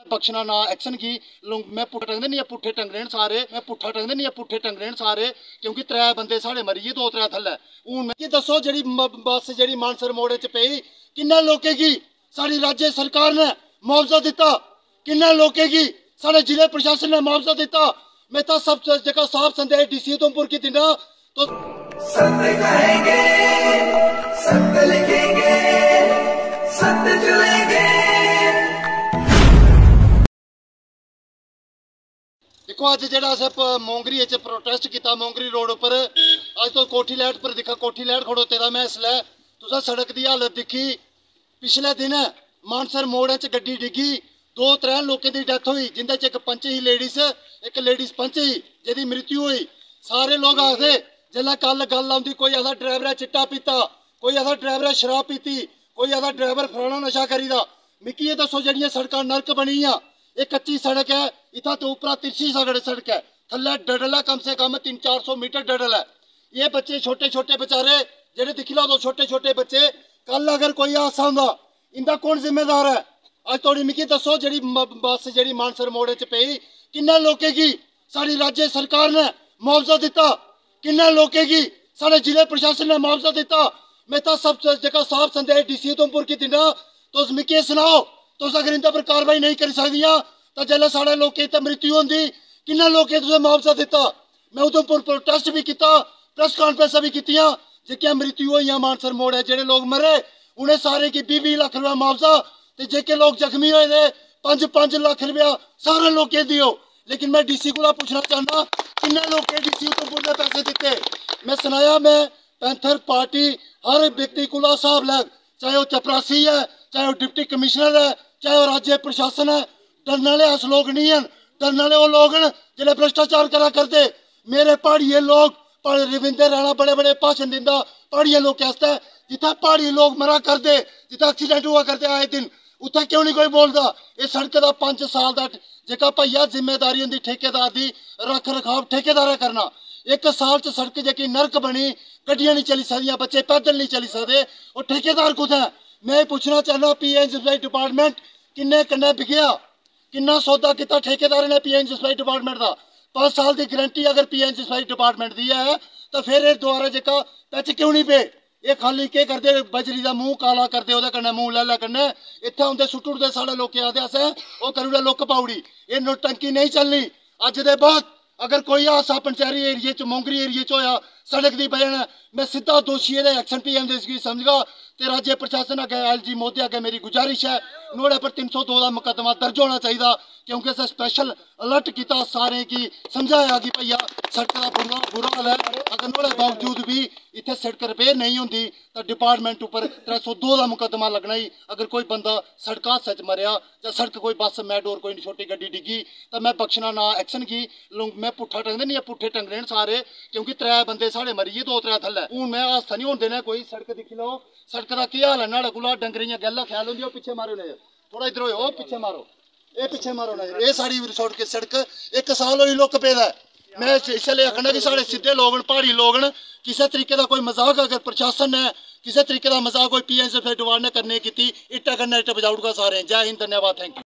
बख्शना ना एक्शन की मैं पुट्ठा टंगदे नहीं पुट्ठे टंगने सारे मैं पुट्ठा टंगदे नहीं पुट्ठे टंगने सारे क्योंकि 3 बंदे साढ़े मरी गे 2-3 थल्ले हूँ मैं दसो जी बस जी मानसर मोड़े च पई किन्ने लोकें की साड़ी राज्य सरकार ने मुआवजा दिता किन्ने लोकें की साढ़े जिले प्रशासन ने मुआवजा दिता मैं तो सब जगह साफ संदेश डीसी उधमपुर की दिना तो सत्य कहेंगे सत्य लिखेंगे सत्य चलेंगे। देखो अज जो मोंगरी प्रोटेस्ट किया मोंगरी रोड पर अज तो कोठी लैट पर दिखा कोठी लैट खड़ोते दा मैं इसलिए तुसा सड़क की हालत दिखी पिछले दिन मानसर मोड़ च गड्डी डिगी 2-3 लोगों की डेथ हुई जिंदे एक पंच ही एक लेडीज पंच ही जिहदी मृत्यु हुई। सारे लोग आखते जिसलै कल गल आती कोई आखदा ड्राइवर चिट्टा पीता कोई आखदा ड्राइवर शराब पीती कोई आखदा ड्राइवर फलाना नशा करीदा। मिकी ये दसो जड़ियां सड़कां नरक बनियां ये कच्ची सड़क है इतना तो ऊपर तिरछी सड़क है थल्ले डडल है कम से कम 300-400 मीटर डडल है। ये बच्चे छोटे छोटे बेचारे जेडे दिख लो तो छोटे छोटे बच्चे कल अगर कोई हादसा होंदा इनका कौन जिम्मेदार है। अज थोड़ी मिकी दसो जी बस जी मानसर मोड़े च पई किन्ने लोकें की साड़ी राज्य सरकार ने मुआवजा दिता किन्ने लोकें की साढ़े जिले प्रशासन ने मुआवजा दिता मैं तो सब जगह साफ संदेश डीसी उधमपुर की दिना तुस मिकी सुनाओ तुस अगर इनके पर कार्रवाई नहीं कर सकदियां तो जिसलै साढ़े लोकें इत्थे मृत्यु होंदी किन्ने लोकें तुसें मुआवजा दिता। मैं उधमपुर प्रोटेस्ट भी किया प्रेस कॉन्फ्रेंस भी कीतियां जेह्कियां मृत्यु होइयां मानसर मोड़े जेह्ड़े लोग मरे उन्हें सारे की 20-20 लाख रुपया मुआवजा ते जेह्के लोग जख्मी होए दे 5-5 लाख रुपया सारे लोकें दियो। लेकिन मैं डीसी को पूछना चाहना किन्ने लोकें डीसी उधमपुर ने पैसे दिते। मैं सुनाया मैं पैंथर पार्टी हर व्यक्ति को हिसाब लैग चाहे वह चपरासी है चाहे वह डिप्टी कमिश्नर है चाहे वह राज्य प्रशासन है डरने वाले अस लोग नहीं हैं डरने वाले वो लोग हैं जिन्हें भ्रष्टाचार करा करते। मेरे पहाड़िये लोग रविंदर राणा बड़े बड़े भाषण दिंदा पहाड़िये लोग आस्ते जिथे पहाड़ी लोग मरा करते जिथे एक्सीडेंट हुआ करते आए दिन उत्थे क्यों नहीं कोई बोलता। इस सड़क का 5 साल का जेका भैया जिम्मेदारी होंगी ठेकेदार की रख रखाव ठेकेदार करना 1 साल च सड़क जी नरक बनी गड्डियां नहीं चली सकदियां बच्चे पैदल नहीं चली सकते और ठेकेदार कुत्थै। मैं पूछना चाहना पीएन सप्लाई डिपार्टमेंट किन्ने कन्नै बिकेआ किन्ना सौदा किया ठेकेदार ने पीएन सप्लाई डिपार्टमेंट का 5 साल की गारंटी अगर पीएन सप्लाई डिपार्टमेंट दी है तो फिर दोबारा जेका पैच क्यों नहीं पे ये खाली के करते बजरी का मूँह काला करते वो मूँह लैला कन्नै इत्थे आंदे सुट उठते साढ़े लोग आते असें वो करूड़े लुक पाउड़ी ये नोटंकी नहीं चलनी। अज दे बाद अगर कोई हादसा पंचैरी एरिए च मोंगरी एरिए च होया सड़क की वजह मैं सीधा दोषी एक्शन पीएम की समझगा तो राज्य प्रशासन अगे LG मोदी अगे मेरी गुजारिश है नोड़े पर 302 का मुकदमा दर्ज होना चाहिए क्योंकि अस स्पेशल अलर्ट किया सारे की समझाया कि भैया सड़क का बुरा हाल है अगर नोड़े बावजूद भी इतने सड़क रिपेयर नहीं होंगी तो डिपार्टमेंट उपर 302 का मुकदमा लगना ही। अगर कोई बंदा सड़क हादसे च मरिया या सड़क कोई बस मैडोर कोई छोटी गड्डी डिगी तो मैं बख्शना ना एक्शन की मैं पुट्ठा टंगदे नहीं पुट्ठे टंगने सारे क्योंकि 3 बंदे साढ़े मरी गे 2-3 थल्ले हूँ मैं हादसा नहीं होने देना। कोई सड़क दिखी लो सड़क का की हाल है नाड़े कोला डंगरियां गल्लां ख्याल होंगी पिछे मारो नजर थोड़ा इधर हो पिछे मारो ये पिछे मारो नजर ये साड़ी रिसोर्ट की सड़क 1 साल हुई लुक पेदा। मैं इसलिए आखना कि साढ़े सीधे लोग पहाड़ी लोग किसी तरीके का कोई मजाक अगर प्रशासन ने किसी तरीके का मजाक कोई पीएन डिपार्टमेंट ने करने की इट्टा कन्नै इट्टा बजाउड़गा सारे। जय हिंद धन्यवाद थैंक यू।